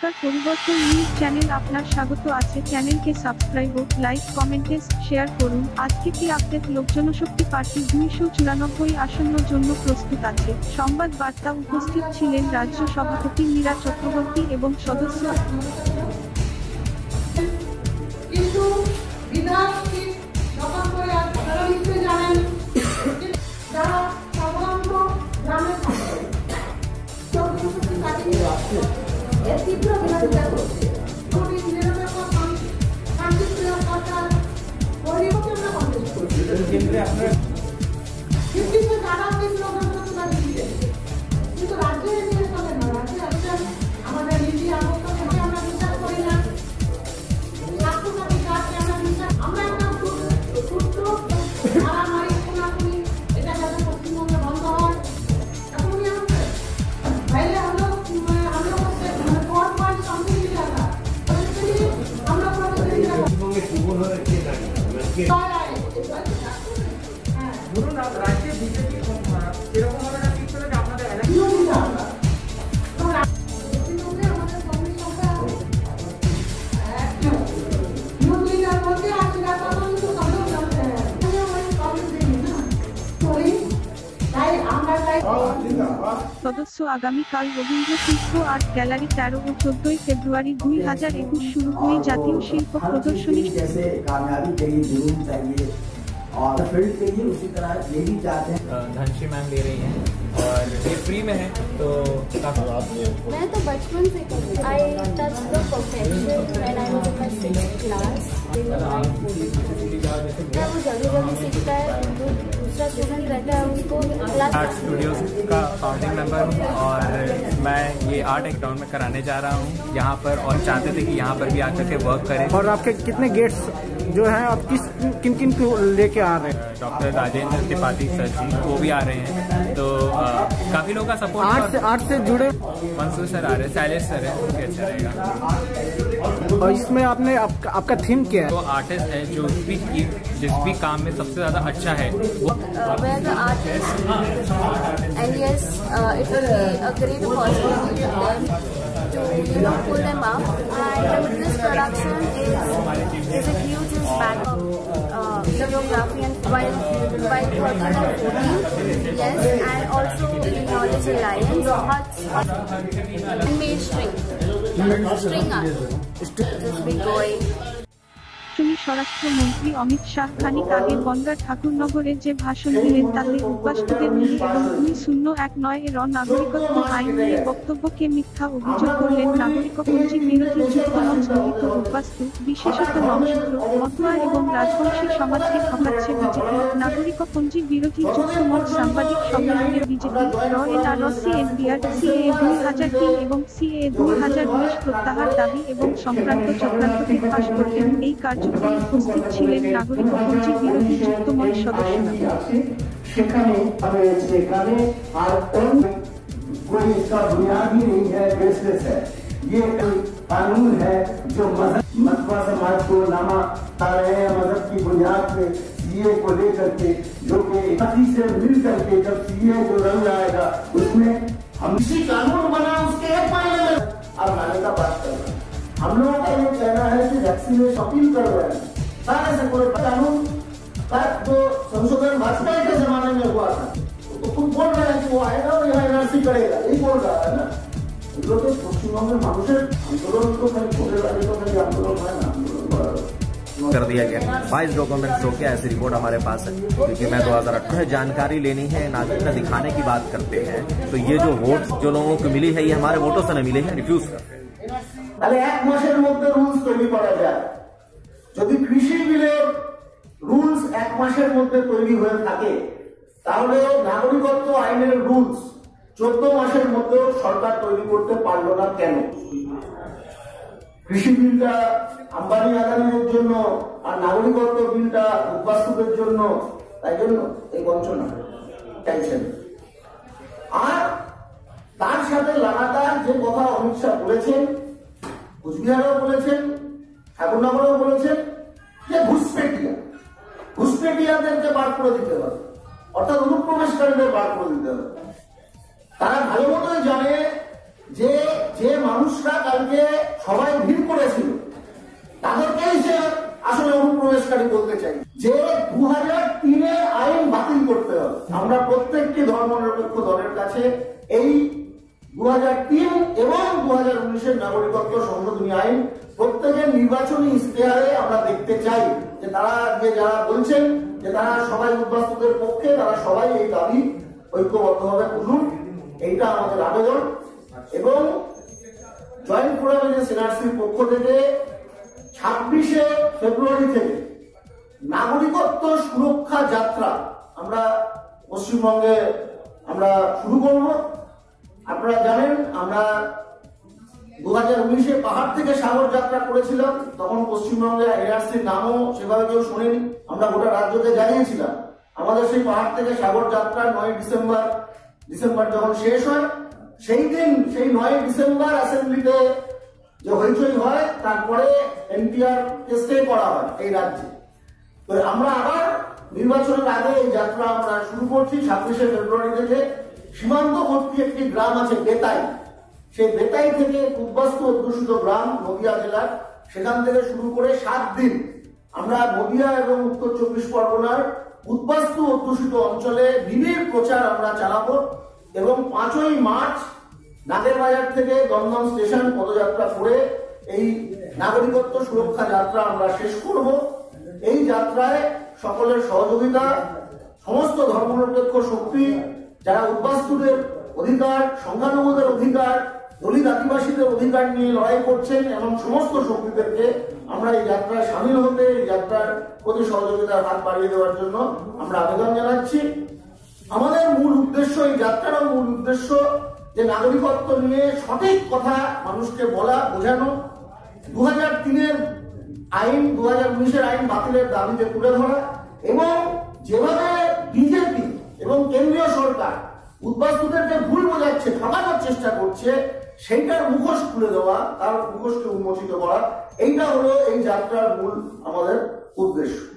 নমস্কার, পরিবর্তন news channel আপনার স্বাগত আছে। চ্যানেলকে সাবস্ক্রাইব ও লাইক কমেন্টে শেয়ার করুন। আজকে কি আপডেট? লোক জনশক্তি পার্টি 294 আসন্ন জন্য প্রস্তুত আছে। সংবাদ বার্তা উপস্থিত ছিলেন রাজ্য সভাপতি মীরা চক্রবর্তী এবং সদস্য। কিন্তু বিধায়ককে দখল করে আপনারা নিশ্চয়ই জানেন যারা সাধারণত গ্রামে থাকে জনশক্তি পার্টি এর তীব্র বিরোধিতা করছে। নিরপেক্ষ শান্তিপ্রিয় সরকার পরিবর্তন কংগ্রেস করছে কিন্তু যারা কিন্তু রাজ্যের নিয়ে চলে না। রাজ্যে একজন আমাদের নীতি আবদ্ধ আমরা বিচার করি না। আমরা একটা সুস্থ মারামারি খুনাখুনি এটা যাতে পশ্চিমবঙ্গে বন্ধ হয় এখনই আমাদের বাইরে আমরা করতে কোর্ট পয়েন্ট সামনে নিয়ে আসা আমরা পশ্চিমবঙ্গের জীবন হয়ে কে জানি ধরুন রাজ্যে বিজেপি এরকম ভাবে না ঠিক করে আপনাদের সদস্য। আগামীকাল রবীন্দ্র তীর্থ আর্ট গ্যালারি 13 ও 14 ফেব্রুয়ারি 2021 শুরু हुई জাতীয় শিল্প প্রদর্শনী। और फील्ड के लिए उसी तरह ये भी चाहते हैं। धनश्री मैम दे रही हैं और ये फ्री में है तो मैं तो बचपन से I touch the perfection when I was in my 6th class. वो जल्दी जल्दी सीखता है, जो दूसरा स्टूडेंट रहता है उसको क्लास। आर्ट स्टूडियोज का फाउंडिंग मेंबर हूँ और मैं ये आर्ट एक टाउन में कराने जा रहा हूँ यहाँ पर, और चाहते थे कि यहाँ पर भी आकर के वर्क करें। और आपके कितने गेट्स जो हैं आप किन किन को लेके आ रहे हैं? डॉक्टर राजेंद्र त्रिपाठी सर जी वो भी आ रहे हैं, तो काफी लोगों का सपोर्ट। आर्ट से जुड़े मंसूर सर आ रहे हैं, शैलेश सर है, वो भी अच्छा रहेगा। और इसमें आपने आपका थीम क्या है? वो आर्टिस्ट है जो भी जिस भी काम में सबसे ज्यादा अच्छा है वो artist and yes it will be a great opportunity for them to pull them up, and this production is a huge impact of geography and while 13 and 14, yes, and also the Knowledge Alliance, mainstream string art just be going. স্বরাষ্ট্রমন্ত্রী অমিত শাহ খানিক আগে বনগাঁ ঠাকুরনগরে যে ভাষণ দিলেন তাতে উদ্বাস্তুদের নিয়ে এবং 2019 এর নাগরিকত্ব আইন নিয়ে বক্তব্যকে মিথ্যা অভিযোগ করলেন নাগরিকপঞ্জি বিরোধী যুক্তমঞ্চ। গঠিত উদ্বাস্তু বিশেষত নমশূদ্র মতুয়া এবং রাজবংশী সমাজকে ঠকাচ্ছে বিজেপি। নাগরিকপঞ্জি বিরোধী যুক্তমঞ্চ সাংবাদিক সম্মেলনে বিজেপি সিএনপিআর সিএএ 2003 এবং সিএএ 2019 প্রত্যাহার দাবি এবং সংক্রান্ত চক্রান্তকে ফাঁস করলেন। এই কার্যক্রমে উপস্থিত ছিলেন নাগরিকপঞ্জি বিরোধী যুক্তমঞ্চ সদস্যরা। সেখানে আর कोई इसका बुनियाद ही नहीं है, बेसलेस है। ये कानून है जो मजहब समाज को नामा आ रहे हैं मजहब की बुनियाद पे सीए को लेकर के, जो कि से मिल करके जब सीए जो रंग आएगा उसमें हम इसी कानून बना उसके एक महीने में अब लाने का बात कर रहे हैं। हम लोगों का ये कहना है कि वैक्सीनेशन अपील कर रहे हैं सारे से कोई कानून का जो संशोधन भाजपा के जमाने में हुआ था तो खुद बोल रहे हैं कि वो आएगा और यहाँ एनआरसी करेगा, यही बोल रहा है ना। এগুলো তো পশ্চিমবঙ্গের মানুষের আন্দোলন তো খালি ছোটে লাগে তো খালি আন্দোলন হয় না, আন্দোলন कर दिया गया। 22 डॉक्यूमेंट्स हो गया, ऐसी रिपोर्ट हमारे पास है क्योंकि मैं 2018 जानकारी लेनी है, नागरिकता दिखाने की बात करते हैं। तो ये जो वोट जो लोगों को मिली है ये हमारे वोटों से न मिले हैं, रिफ्यूज करते हैं। তাহলে এক মাসের মধ্যে রুলস তৈরি করা যায়। যদি কৃষি বিলের রুলস এক মাসের মধ্যে তৈরি হয়ে থাকে তাহলে নাগরিকত্ব আইনের রুলস 14 মাসের মধ্যে সরকার তৈরি করতে পারলো না কেন? কৃষি বিলটা আম্বানি আদানিদের জন্য আর নাগরিকত্ব বিলটা উদ্বাস্তুদের জন্য, তাই জন্য এই বঞ্চনা চাইছেন। আর তার সাথে লাগাতার যে কথা অমিত শাহ বলেছেন, কুচবিহারেও বলেছেন, ঠাকুরনগরেও বলেছেন যে ঘুষপেটিয়াদেরকে বার করে দিতে হবে, অর্থাৎ অনুপ্রবেশকারীদের বার করে দিতে হবে। তারা ভালো মতোই জানে যে যে মানুষরা কালকে সবাই ভিড় করেছিল তাদেরকেই সে আসলে অনুপ্রবেশকারী বলতে চাই। যে 2003-এর আইন বাতিল করতে হবে। আমরা প্রত্যেকটি ধর্মনিরপেক্ষ দলের কাছে এই 2003 এবং 2019-এর নাগরিকত্ব সংশোধনী আইন প্রত্যেকের নির্বাচনী ইশতেহারে আমরা দেখতে চাই যে তারা যারা বলছেন যে তারা সবাই উদ্বাস্তুদের পক্ষে, তারা সবাই এই দাবি ঐক্যবদ্ধভাবে তুলুন, এইটা আমাদের আবেদন। এবং জয়েন্ট ফোরাম সিনআরসির পক্ষ থেকে 26শে ফেব্রুয়ারি থেকে নাগরিকত্ব সুরক্ষা যাত্রা আমরা পশ্চিমবঙ্গে আমরা শুরু করব। আপনারা জানেন আমরা 2019-এ পাহাড় থেকে সাগর যাত্রা করেছিলাম, তখন পশ্চিমবঙ্গে এনআরসির নামও সেভাবে কেউ শোনেনি। আমরা গোটা রাজ্যকে জানিয়েছিলাম। আমাদের সেই পাহাড় থেকে সাগর যাত্রা 9 ডিসেম্বর যখন শেষ হয়, সেই দিন সেই 9 ডিসেম্বর অ্যাসেম্বলিতে যে হইচই হয়, তারপরে এনপিআর কে স্টে করা হয় এই রাজ্যে। তো আমরা আবার নির্বাচনের আগে এই যাত্রা আমরা শুরু করছি 26শে ফেব্রুয়ারি থেকে। সীমান্তবর্তী একটি গ্রাম আছে বেতাই, সেই বেতাই থেকে উদ্বাস্তু অধ্যুষিত গ্রাম নদিয়া জেলার, সেখান থেকে শুরু করে 7 দিন আমরা নদিয়া এবং উত্তর 24 পরগনার উদ্বাস্তু অধ্যুষিত অঞ্চলে নিবিড় প্রচার আমরা চালাবো। এবং 5ই মার্চ নাগেরবাজার থেকে দমদম স্টেশন পদযাত্রা করে এই নাগরিকত্ব সুরক্ষা যাত্রা আমরা শেষ করব। এই যাত্রায় সকলের সহযোগিতা, সমস্ত ধর্মনিরপেক্ষ শক্তি, যারা উদ্বাস্তুদের অধিকার, সংখ্যালঘুদের অধিকার, দলিত আদিবাসীদের অধিকার নিয়ে লড়াই করছেন, এবং সমস্ত শক্তিদেরকে আমরা এই যাত্রায় সামিল হতে, এই যাত্রার প্রতি সহযোগিতার হাত বাড়িয়ে দেওয়ার জন্য আমরা আবেদন জানাচ্ছি। আমাদের মূল উদ্দেশ্য, এই যাত্রার মূল উদ্দেশ্য যে নাগরিকত্ব নিয়ে সঠিক কথা মানুষকে বলা, বোঝানো, 2003-এর আইন 2019-এর আইন বাতিলের দাবিতে তুলে ধরা, এবং যেভাবে বিজেপি এবং কেন্দ্রীয় সরকার উদ্বাস্তুদেরকে ভুল বোঝাচ্ছে, ঠকানোর চেষ্টা করছে, সেইটার মুখোশ খুলে দেওয়া, তার মুখোশকে উন্মোচিত করা, এইটা হলো এই যাত্রার মূল আমাদের উদ্দেশ্য।